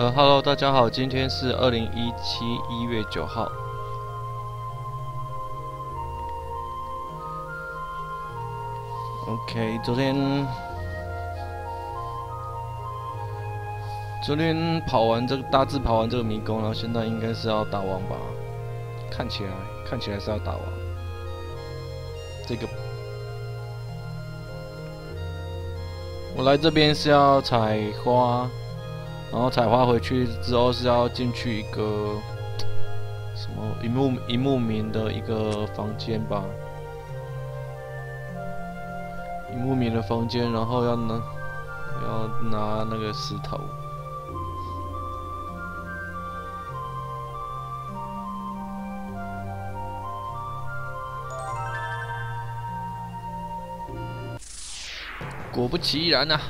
Hello，大家好，今天是2017 1月9号。OK， 昨天跑完这个大致跑完这个迷宫，然后现在应该是要打王吧？看起来是要打王。这个我来这边是要采花。然后采花回去之后是要进去一个什么一木民的一个房间吧，一木民的房间，然后要拿那个石头。果不其然啊！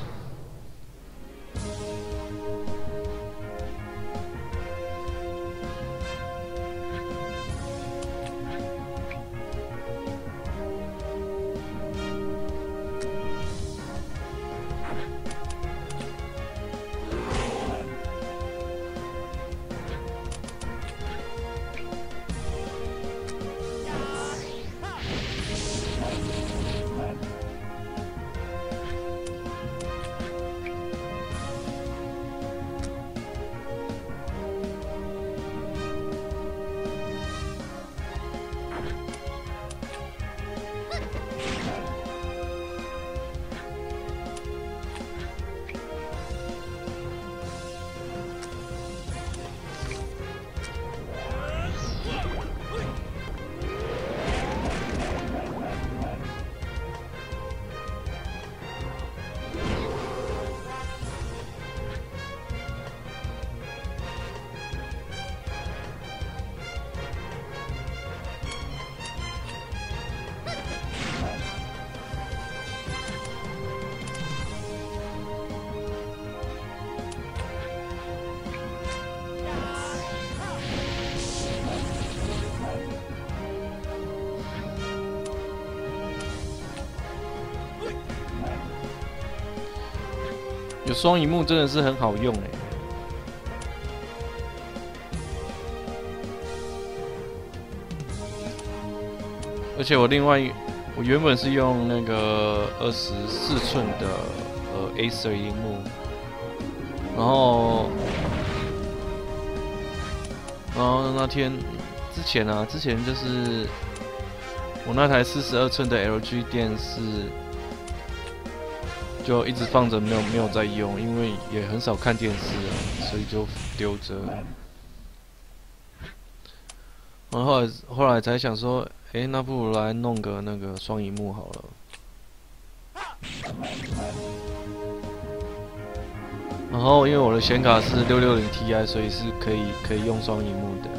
有双萤幕真的是很好用哎，而且我原本是用那个24寸的Acer 萤幕，然后那天之前就是我那台42寸的 LG 电视。就一直放着，没有在用，因为也很少看电视啊，所以就丢着。然后后来才想说，那不如来弄个那个双萤幕好了。然后因为我的显卡是660 Ti， 所以是可以用双萤幕的。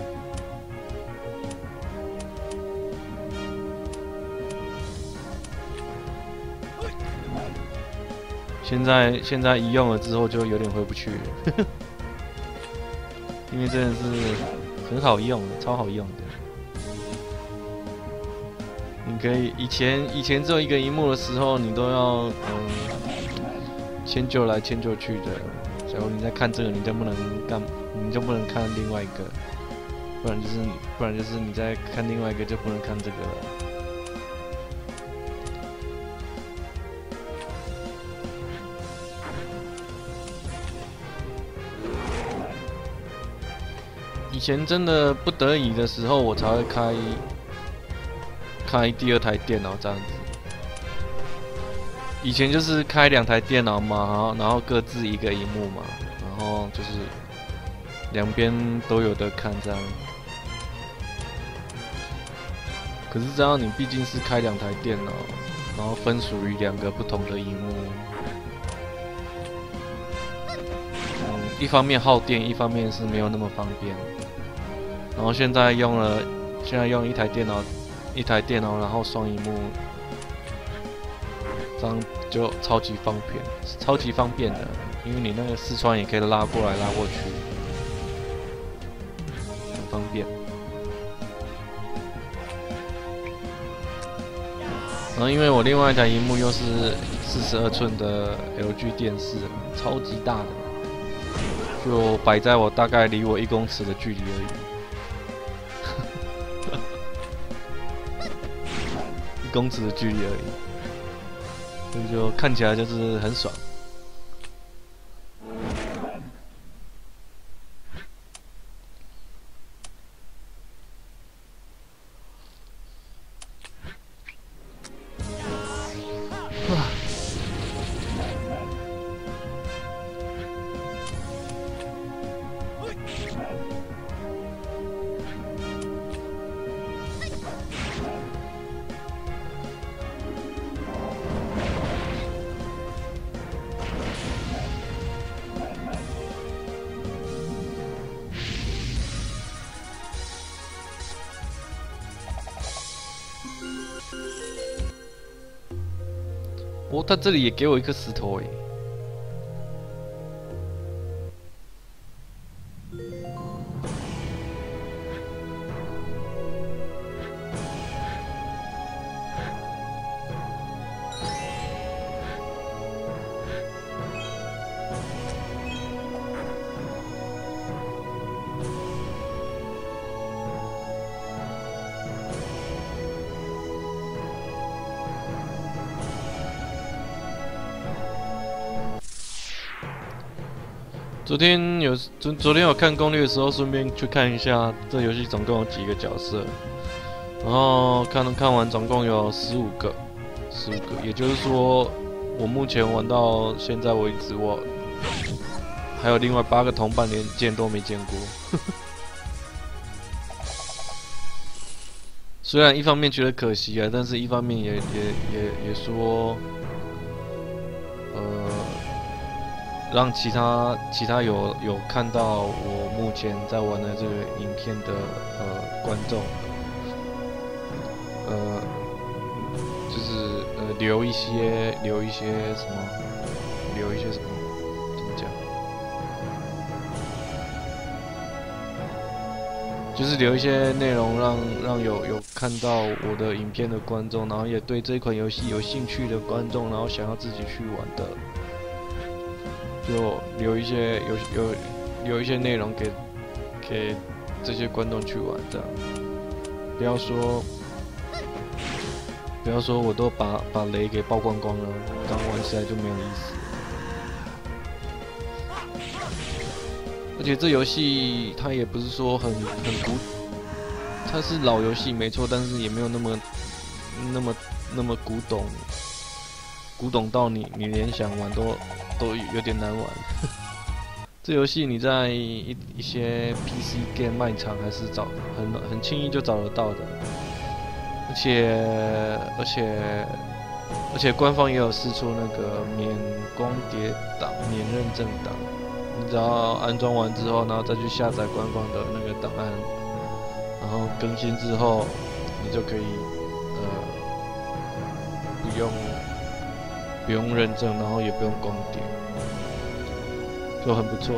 现在一用了之后就有点回不去了，因为真的是很好用，超好用的。你可以以前只有一个萤幕的时候，你都要迁就来迁就去的。假如你在看这个，你就不能看另外一个，不然就是你在看另外一个就不能看这个了。以前真的不得已的时候，我才会开第二台电脑这样子。以前就是开2台电脑嘛，然后各自一个萤幕嘛，然后就是两边都有的看这样。可是这样你毕竟是开2台电脑，然后分属于2个不同的萤幕，一方面耗电，一方面是没有那么方便。然后现在用一台电脑，然后双萤幕，这样就超级方便的，因为你那个视窗也可以拉过来拉过去，很方便。然后因为我另外一台萤幕又是42寸的 LG 电视，超级大的。 就摆在我大概离我1公尺的距离而已，1公尺的距离而已，所以就看起来就是很爽。哦，他这里也给我一颗石头诶。昨天有看攻略的时候，顺便去看一下这游戏总共有几个角色，然后看完总共有15个，也就是说，我目前玩到现在为止，我还有另外8个同伴连见都没见过。虽然一方面觉得可惜啊，但是一方面也说，让其他有看到我目前在玩的这个影片的观众，就是留一些什么，怎么讲？就是留一些内容让有看到我的影片的观众，然后也对这款游戏有兴趣的观众，然后想要自己去玩的。就留一些内容给这些观众去玩，这样不要说我都把雷给曝光光了，这样玩起来就没有意思。而且这游戏它也不是说很它是老游戏没错，但是也没有那么古董到你连想玩都有点难玩。这游戏你在一些 PC game 卖场还是很轻易就找得到的，而且官方也有释出那个免光碟档、免认证档，你只要安装完之后，然后再去下载官方的那个档案，然后更新之后，你就可以不用认证，然后也不用光碟，就很不错。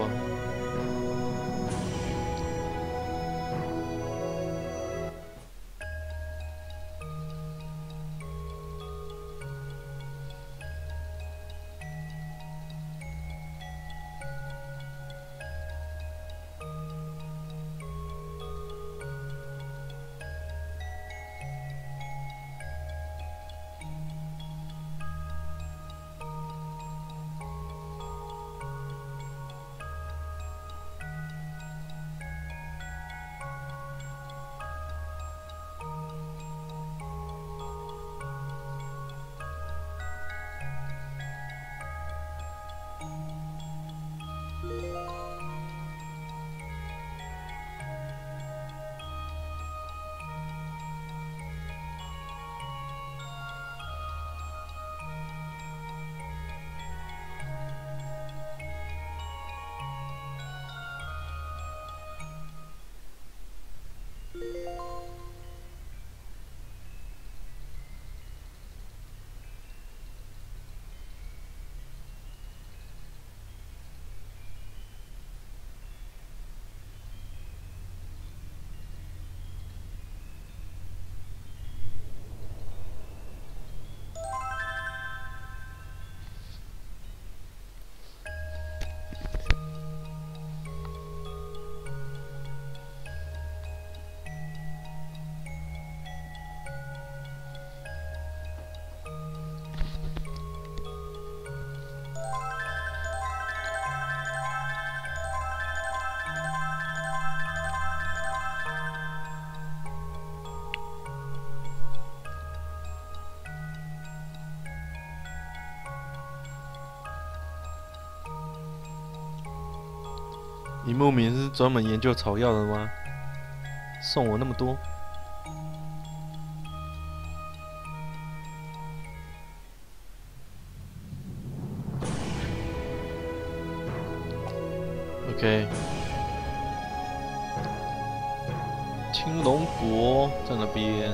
你牧民是专门研究草药的吗？送我那么多。OK， 青龙国在那边。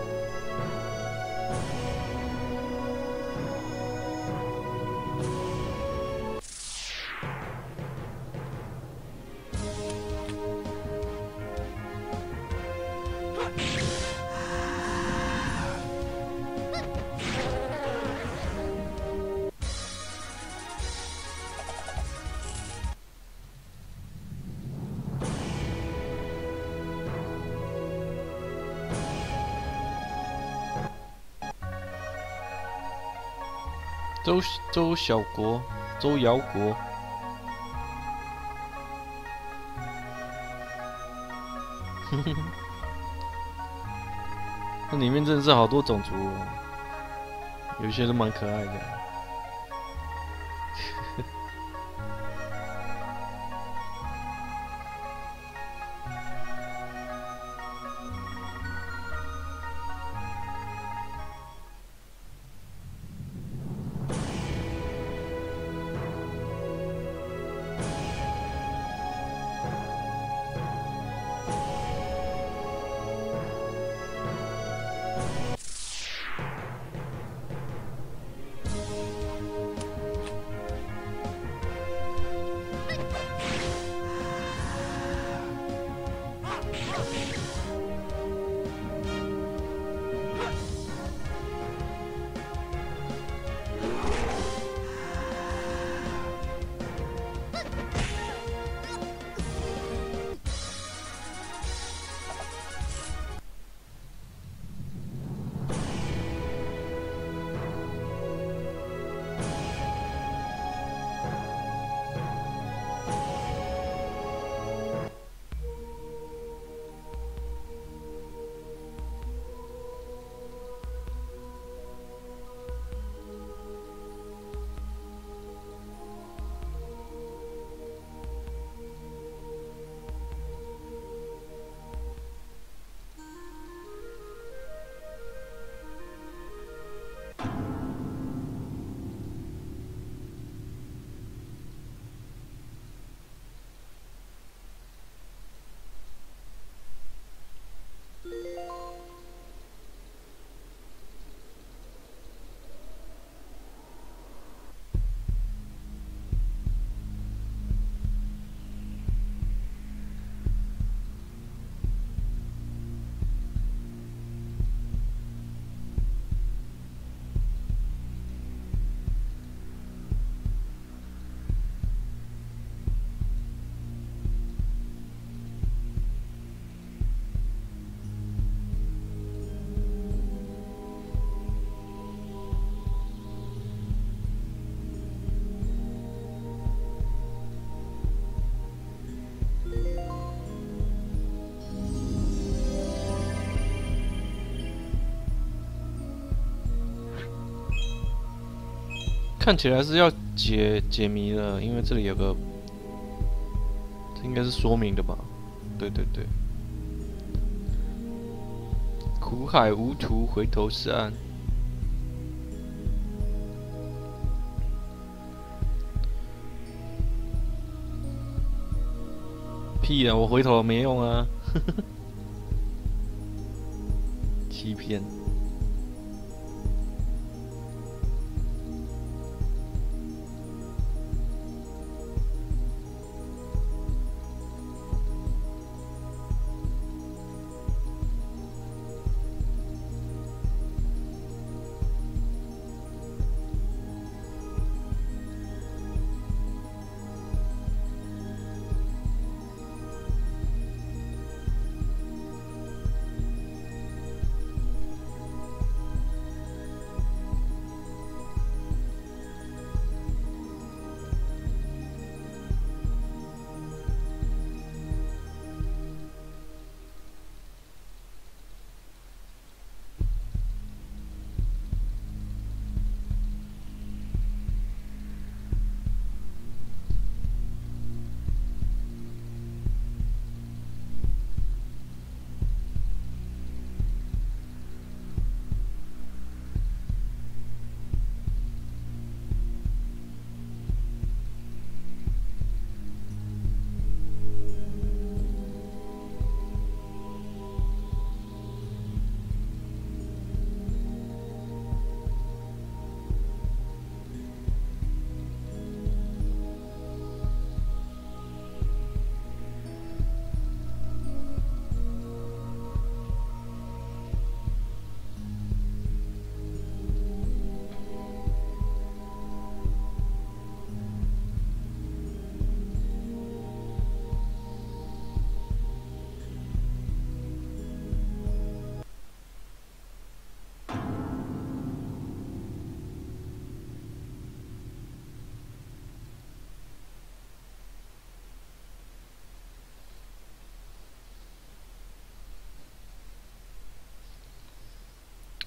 周小国，周尧国。那里面真的是好多种族哦，有些都蛮可爱的。看起来是要解谜了，因为这里有个，这应该是说明的吧？对对对，苦海无图，回头是岸。屁啊！我回头没用啊，欺骗。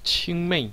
亲妹。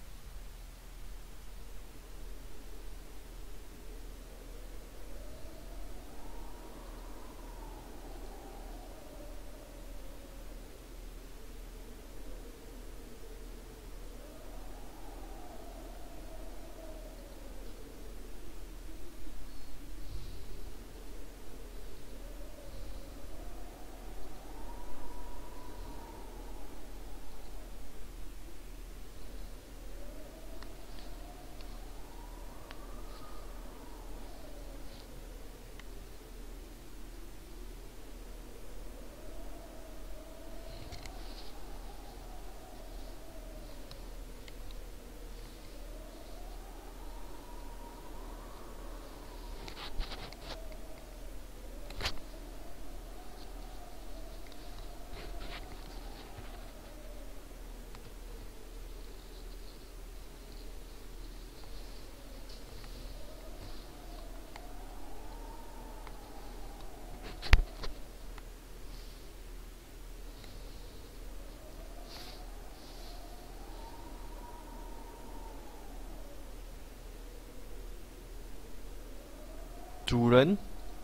主人，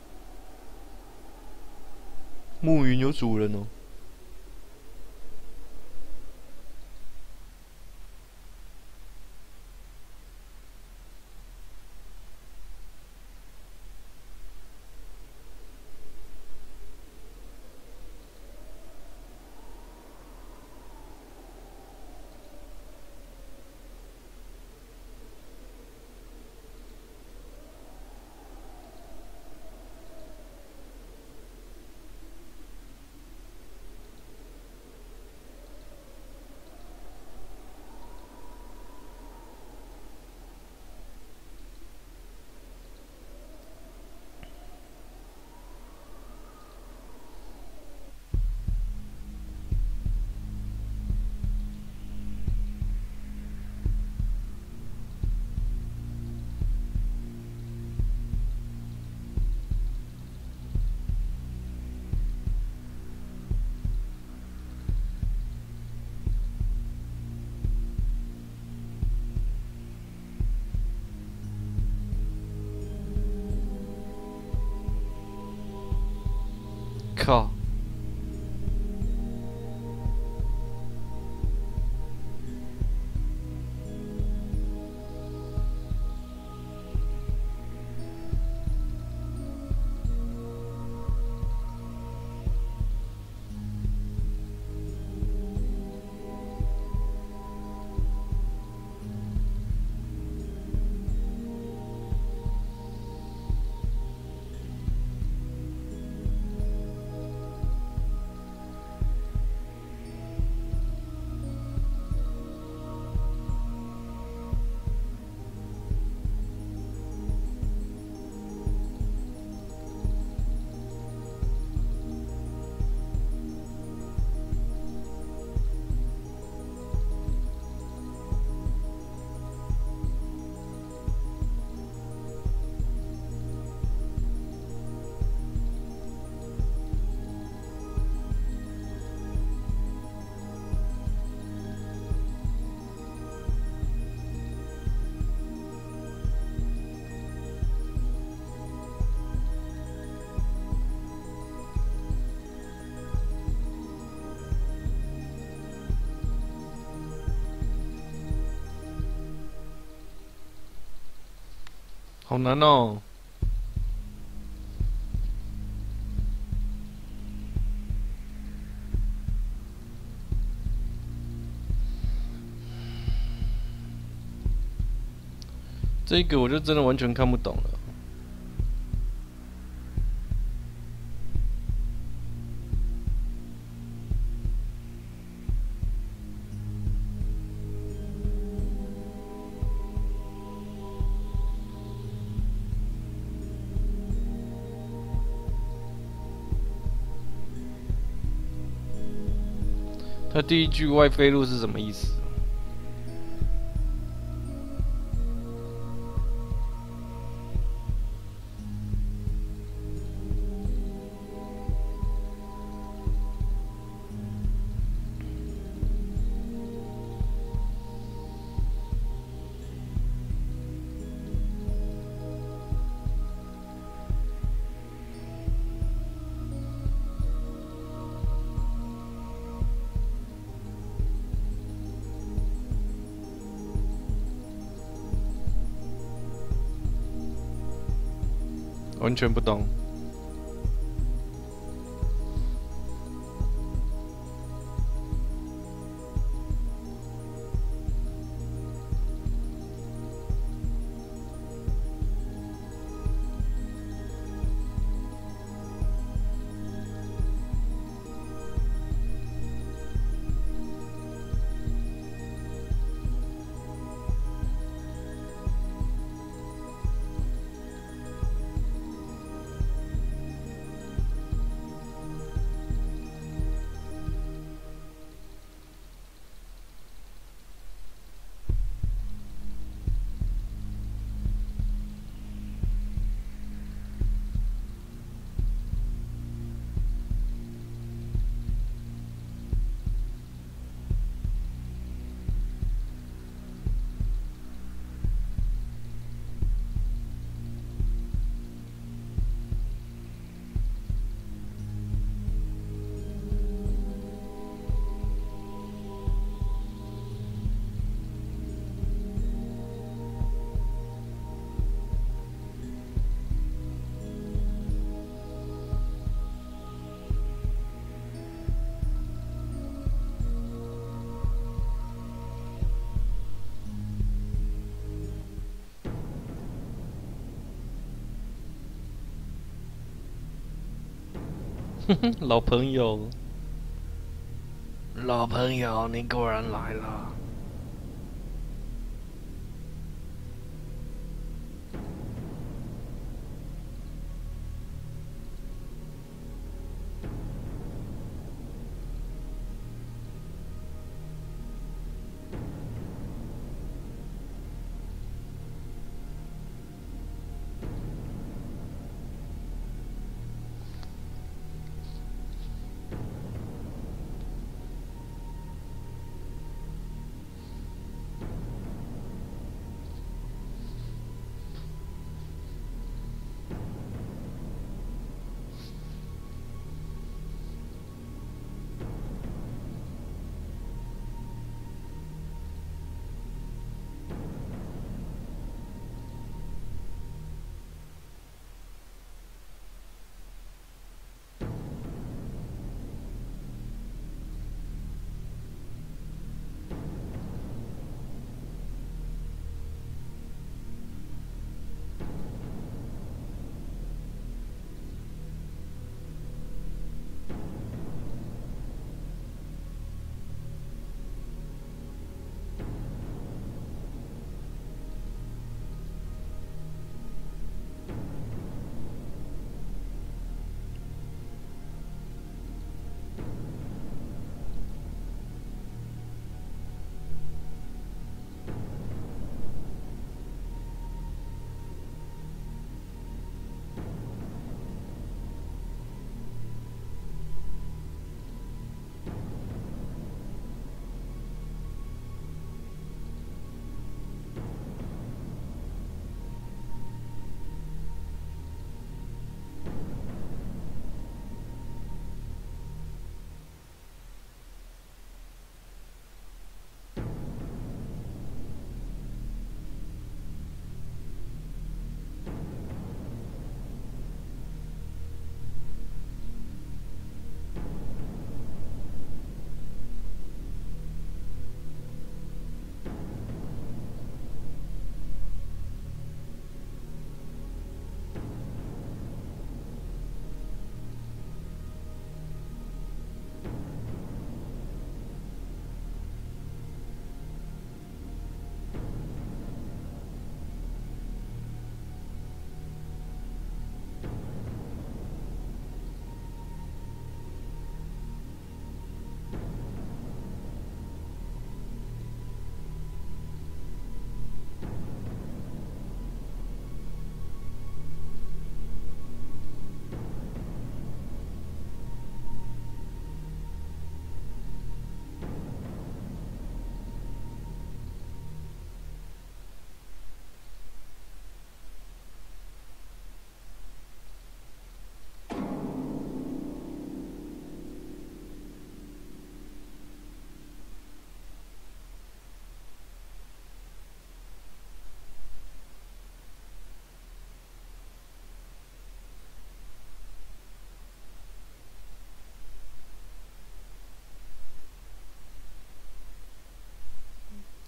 暮云有主人哦。靠！好难哦。这个我就真的完全看不懂了。他第一句外飞路是什么意思？ 完全不懂。老朋友，老朋友，你果然来了。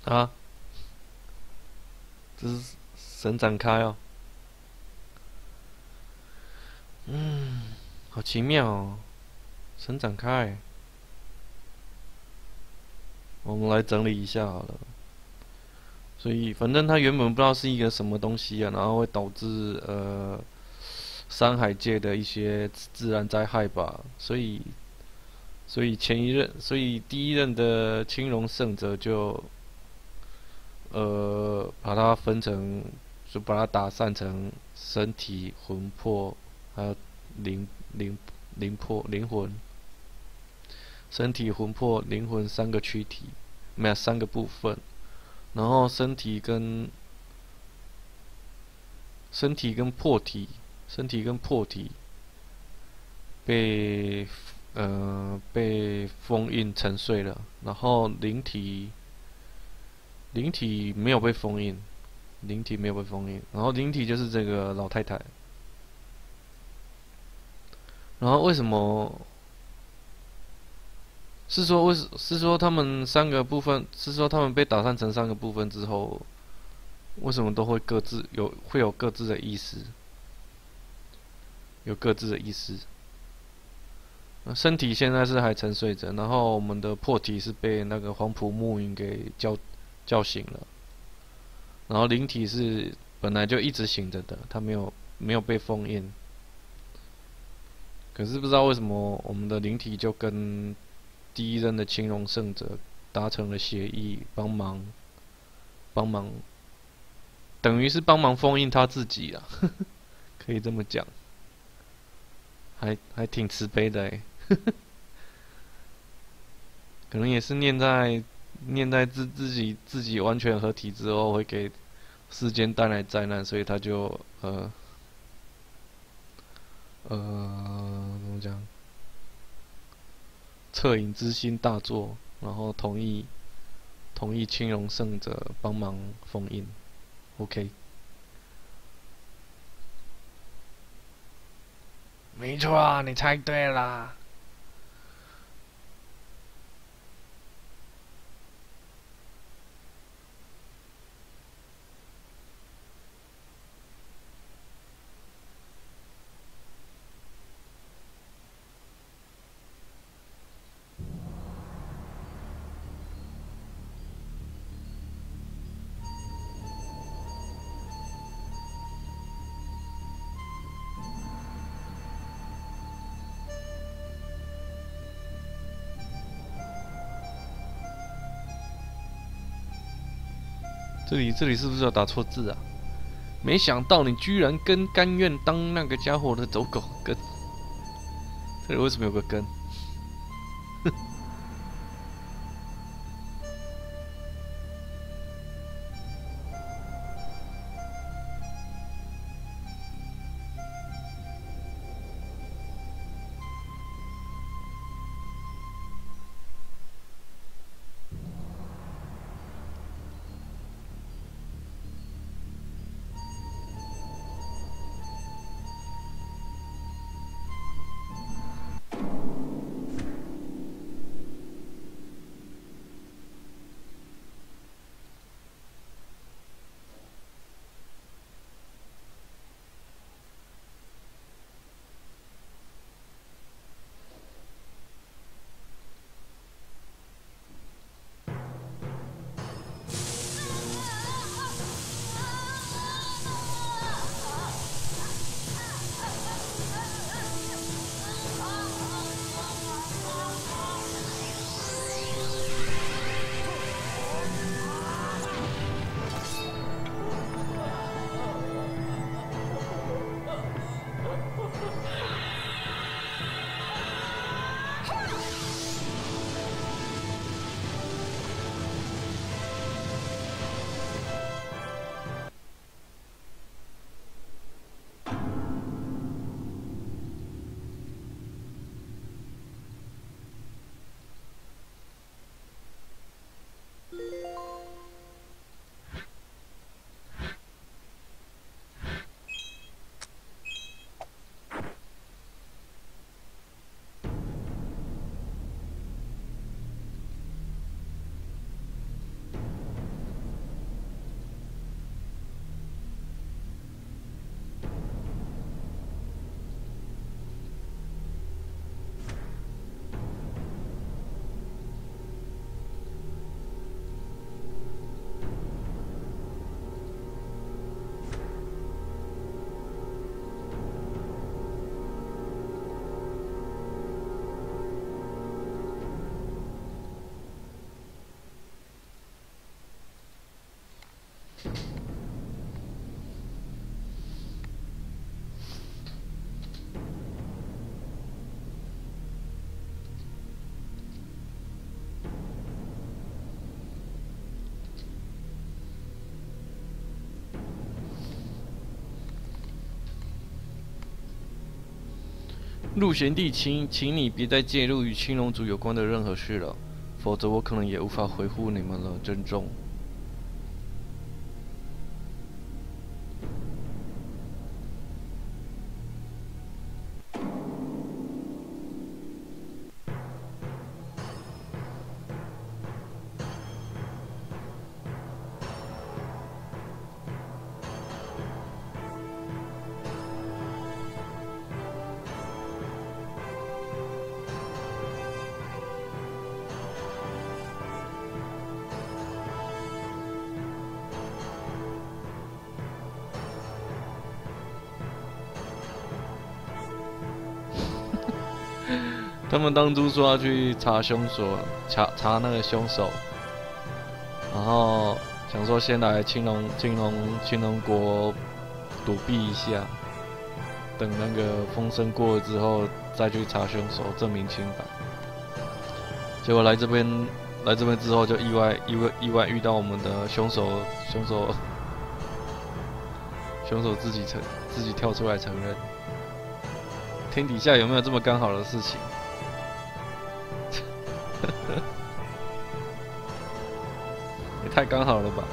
啊，这是神展开哦。嗯，好奇妙哦，神展开。我们来整理一下好了。所以反正它原本不知道是一个什么东西啊，然后会导致山海界的一些自然灾害吧。所以第一任的青龙圣者就把它分成，就把它打散成身体、魂魄，还有灵灵灵魂，身体、魂魄、灵魂三个躯体，没有三个部分。然后身体跟魄体，身体跟魄体被被封印沉睡了，然后灵体没有被封印，灵体没有被封印，然后灵体就是这个老太太。然后为什么是说他们三个部分是说他们被打散成三个部分之后，为什么都会有各自的意思，有各自的意思？身体现在是还沉睡着，然后我们的魄体是被那个黄埔暮云给叫醒了，然后灵体是本来就一直醒着的，它没有被封印。可是不知道为什么我们的灵体就跟第一任的青龙圣者达成了协议，帮忙，等于是帮忙封印他自己啊，可以这么讲，还挺慈悲的诶。可能也是念在自己完全合体之后，会给世间带来灾难，所以他就怎么讲？恻隐之心大作，然后同意青龙圣者帮忙封印。OK，没错啊，你猜对啦。这里是不是有打错字啊？没想到你居然甘愿当那个家伙的走狗跟，这里为什么有个跟？ 陆贤弟，请你别再介入与青龙族有关的任何事了，否则我可能也无法回复你们了，珍重。他们当初说要去查凶手，查那个凶手，然后想说先来青龙国躲避一下，等那个风声过了之后再去查凶手，证明清白。结果来这边之后就意外遇到我们的凶手自己跳出来承认。天底下有没有这么刚好的事情？也太刚好了吧！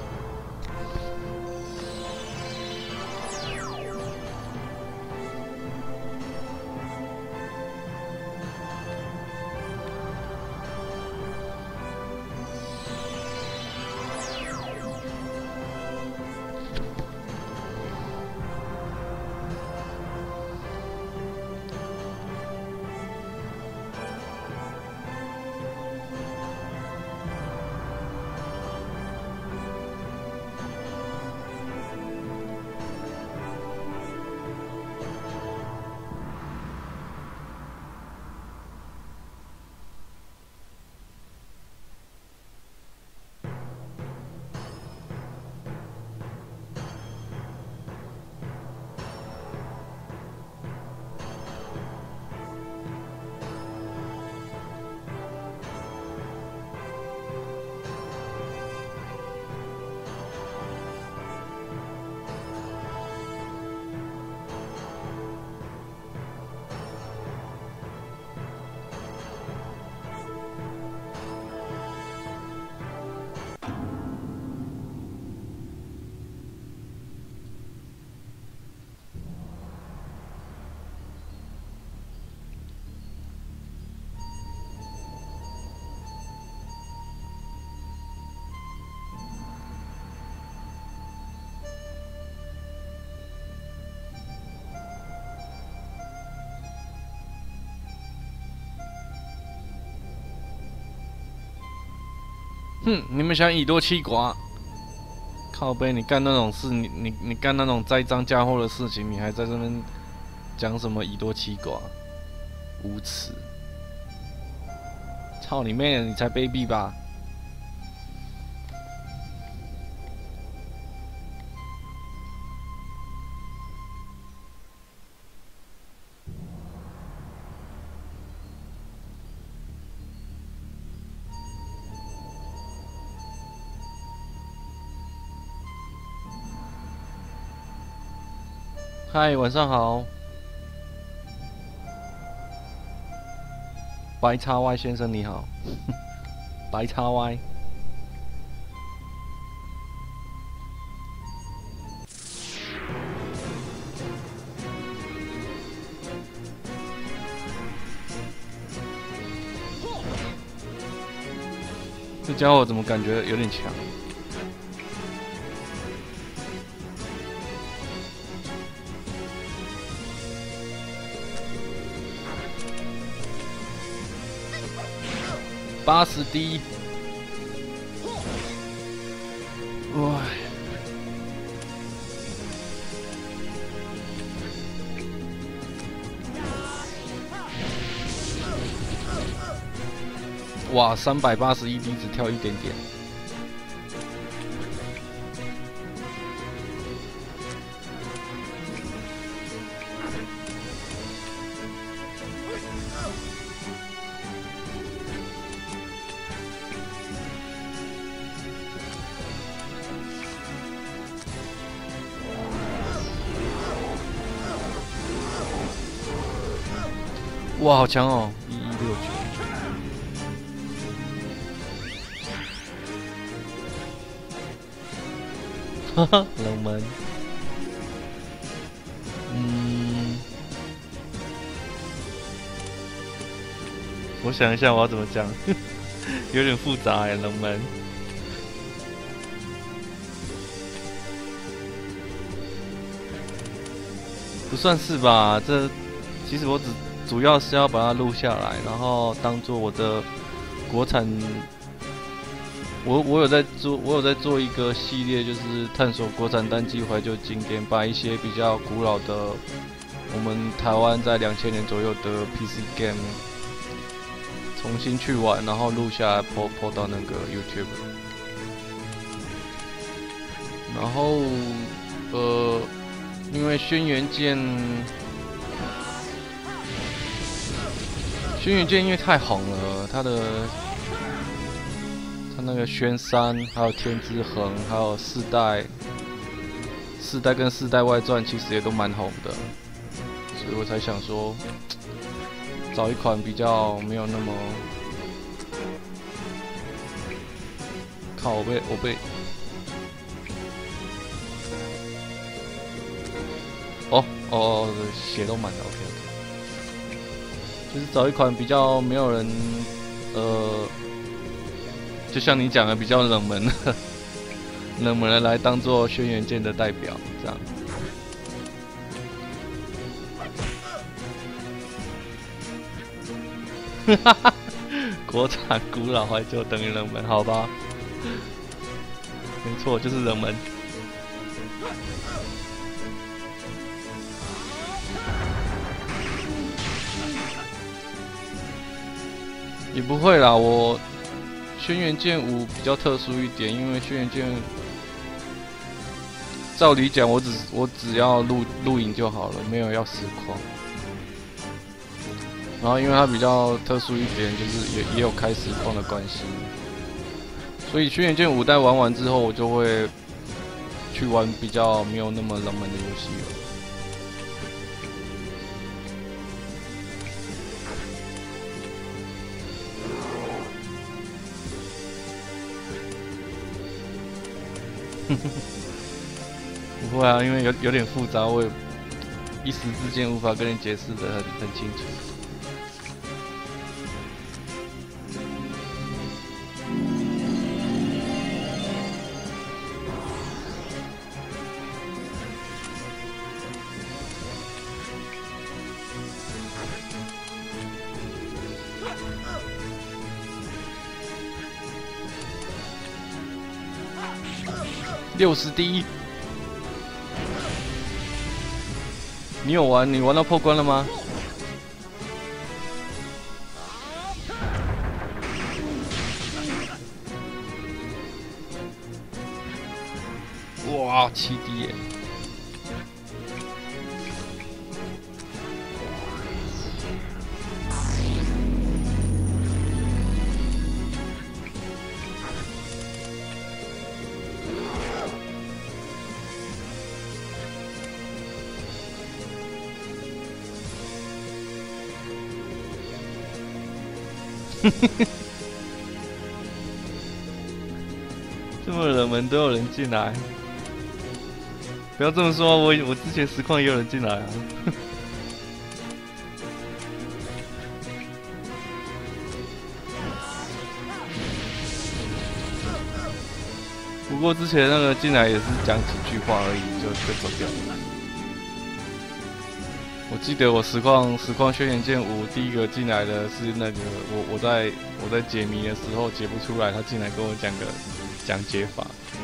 哼，你们想以多欺寡？靠背，你干那种事，你干那种栽赃嫁祸的事情，你还在这边讲什么以多欺寡？无耻！操你妹！你才卑鄙吧！嗨，晚上好，白叉 Y 先生你好，白叉 Y。这家伙怎么感觉有点强？80D，哇！哇，381D只跳一点点。 哇，好强哦！1169。哈哈，冷门。我想一下我要怎么讲，有点复杂哎，冷门。不算是吧？这其实我主要是要把它录下来，然后当做我的国产。我有在做一个系列，就是探索国产单机怀旧经典，把一些比较古老的我们台湾在2000年左右的 PC game 重新去玩，然后录下来 po 到那个 YouTube。然后因为轩辕剑因为太红了，它那个轩3，还有天之痕，还有4代跟4代外传，其实也都蛮红的，所以我才想说，找一款比较没有那么靠我被血都满了 ，OK， 就是找一款比较没有人就像你讲的比较冷门的来当做轩辕剑的代表，这样。哈哈，国产古老怀旧等于冷门，好吧？没错，就是冷门。也不会啦，轩辕剑5比较特殊一点，因为轩辕剑照理讲，我只要录影就好了，没有要实况。然后因为它比较特殊一点，就是也有开实况的关系，所以轩辕剑5代玩完之后，我就会去玩比较没有那么冷门的游戏了。不会啊，因为有点复杂，我也一时之间无法跟你解释得很清楚。61，你有玩？你玩到破关了吗？哇，7D 耶！这么冷门都有人进来，不要这么说，我之前实况也有人进来啊。不过之前那个进来也是讲几句话而已，就走掉了。我记得我实况轩辕剑5第一个进来的是那个我在解谜的时候解不出来，他进来跟我讲解法，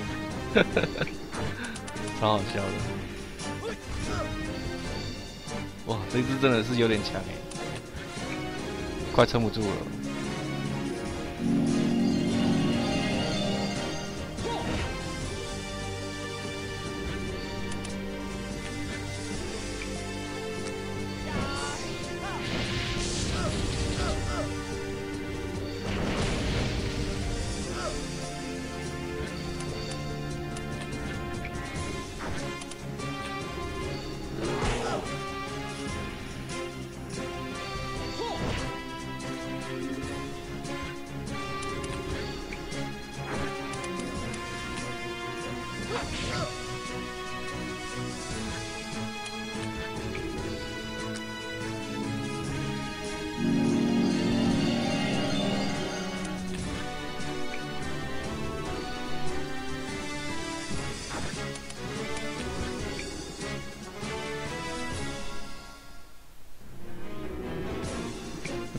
超好笑的。哇，这只真的是有点强哎，快撑不住了。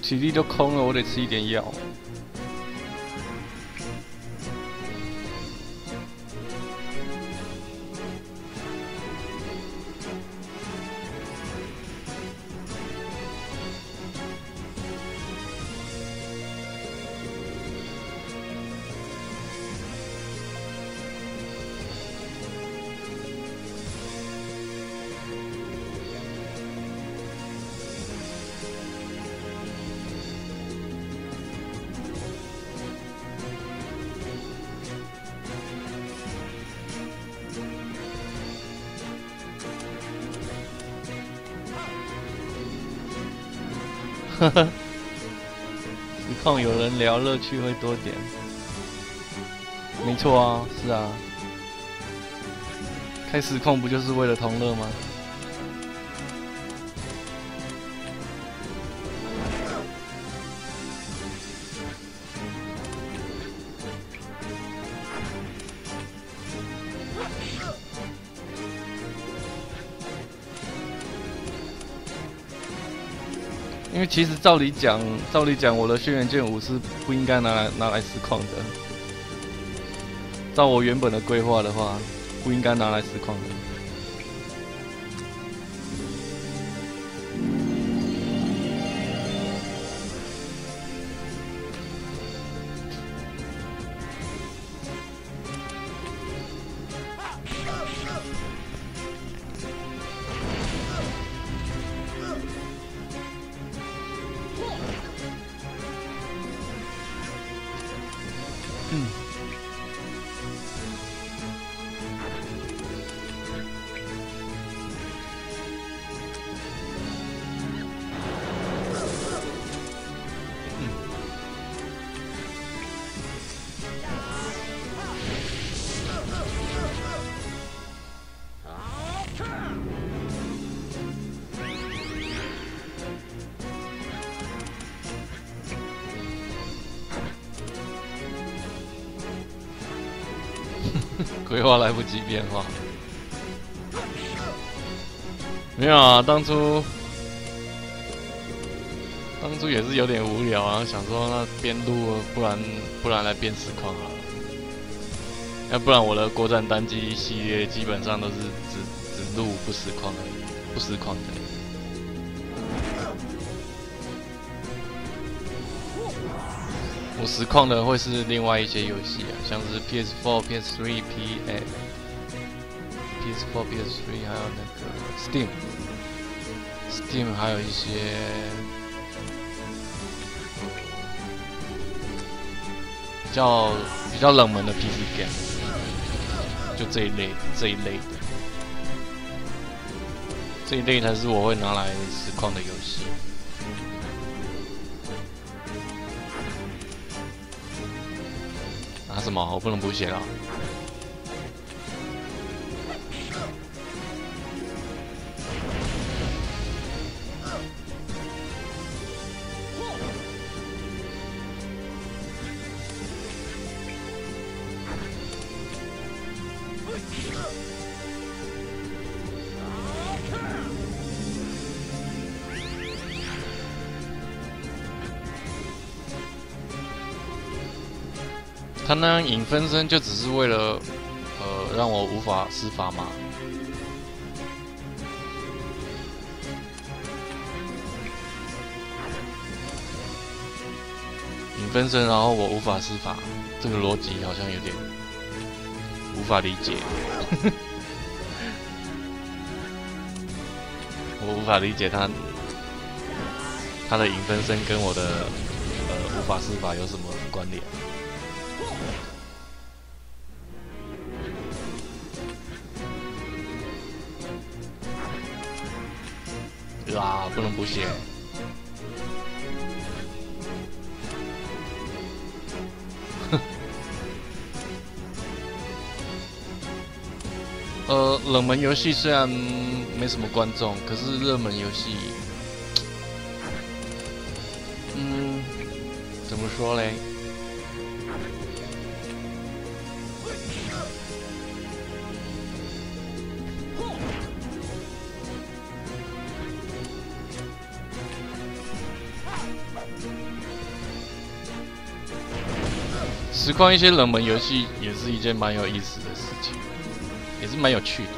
体力都空了，我得吃一点药。呵呵，实况有人聊，乐趣会多点。没错啊，是啊，开实况不就是为了同乐吗？因为其实照理讲，我的轩辕剑5是不应该拿来实况的。照我原本的规划的话，不应该拿来实况的。规划来不及变化，没有啊，当初也是有点无聊啊，想说那边录，不然来边实况好了，要不然我的国战单机系列基本上都是只录不实况而已，不实况的。我实况的会是另外一些游戏啊，像是 PS4、PS3、PS4、PS3， 还有那个 Steam， 还有一些比较冷门的 PC game， 就这一类的，这一类才是我会拿来实况的游戏。拿什么？我不能补血了。他那样影分身就只是为了，让我无法施法吗？影分身，然后我无法施法，这个逻辑好像有点无法理解。我无法理解他的影分身跟我的无法施法有什么关联？啊，不能补血。冷门游戏虽然没什么观众，可是热门游戏，怎么说嘞？ 实况一些冷门游戏也是一件蛮有意思的事情，也是蛮有趣的。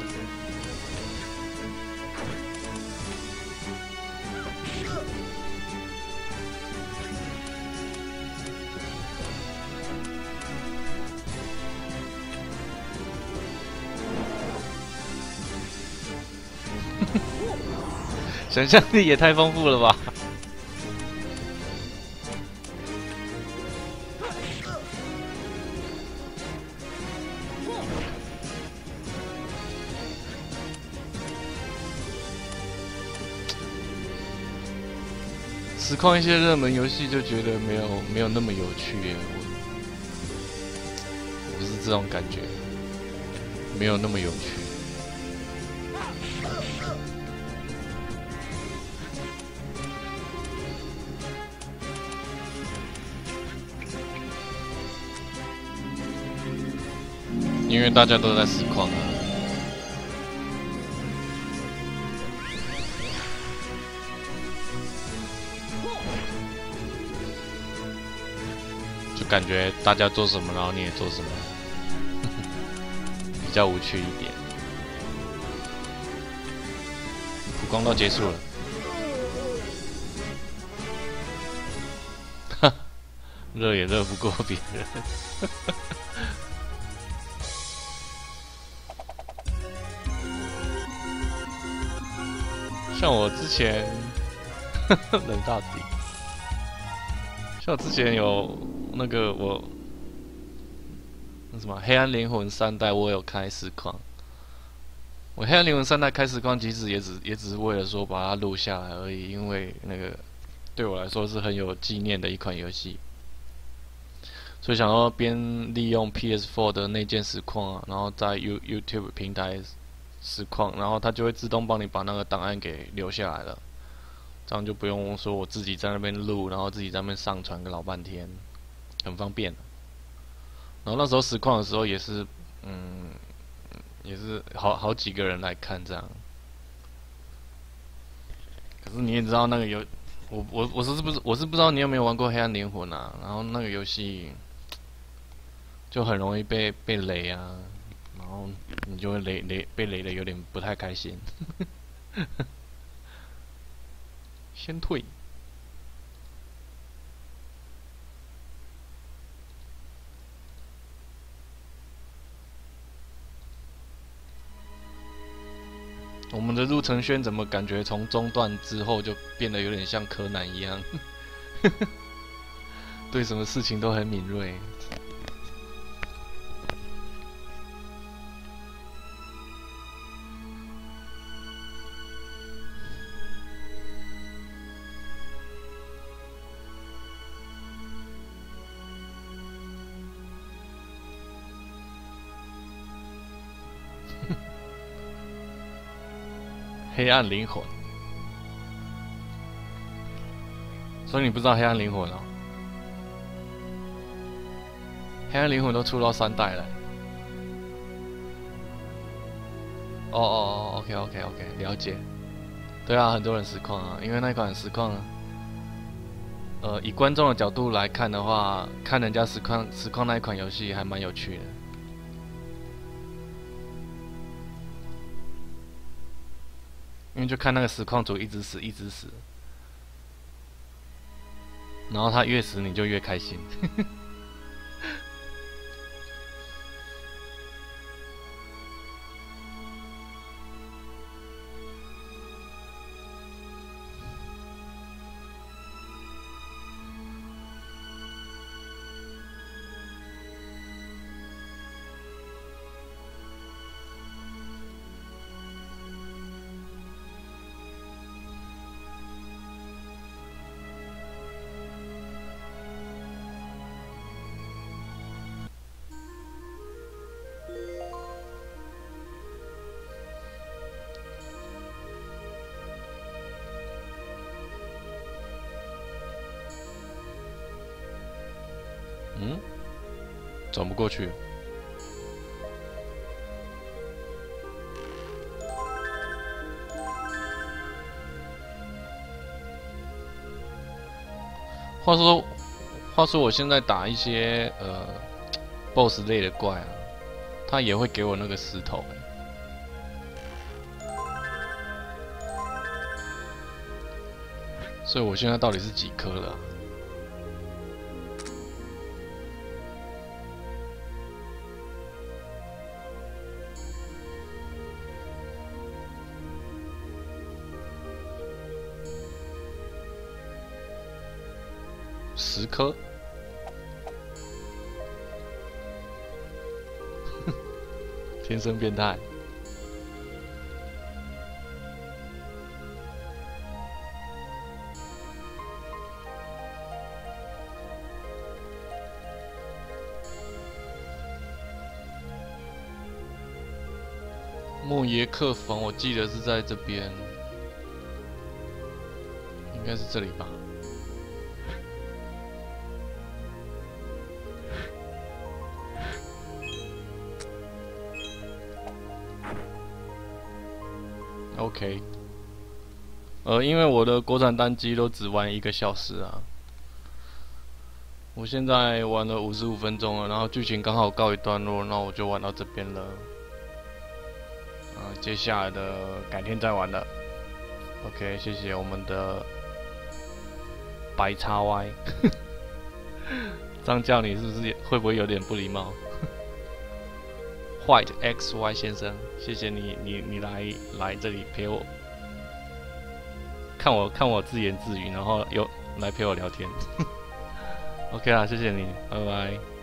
想象力也太丰富了吧！实况一些热门游戏就觉得没有那么有趣耶，我是这种感觉，没有那么有趣。因为大家都在实况啊。就感觉大家做什么，然后你也做什么，比较无趣一点。曝光都结束了，哈，热也热不过别人。像我之前冷到底，像我之前有那个那什么《黑暗灵魂3代》，我有开实况。我《黑暗灵魂3代》开实况，其实也只是为了说把它录下来而已，因为那个对我来说是很有纪念的一款游戏，所以想要边利用 PS4 的内建实况啊，然后在 YouTube 平台实况，然后它就会自动帮你把那个档案给留下来了，这样就不用说我自己在那边录，然后自己在那边上传个老半天，很方便。然后那时候实况的时候也是，也是好几个人来看这样。可是你也知道那个我是不知道你有没有玩过《黑暗灵魂》啊？然后那个游戏就很容易被雷啊，然后你就会被雷的有点不太开心。先退。我们的陆承轩怎么感觉从中段之后就变得有点像柯南一样，对什么事情都很敏锐。黑暗灵魂，所以你不知道黑暗灵魂哦？黑暗灵魂都出到3代了。OK， 了解。对啊，很多人实况啊，因为那款实况啊，以观众的角度来看的话，看人家实况那一款游戏还蛮有趣的。因为就看那个实况组一直死，然后他越死你就越开心。转不过去。话说我现在打一些 BOSS 类的怪啊，他也会给我那个石头所以我现在到底是几颗了啊？10颗。天生变态。莫耶克房，我记得是在这边，应该是这里吧。OK， 因为我的国产单机都只玩1个小时啊，我现在玩了55分钟了，然后剧情刚好告一段落，那我就玩到这边了。接下来的改天再玩了。OK， 谢谢我们的白叉 Y， 这样叫你是不是会不会有点不礼貌？White XY 先生，谢谢你来这里陪我，看我自言自语，然后又来陪我聊天。OK 啦，谢谢你，拜拜。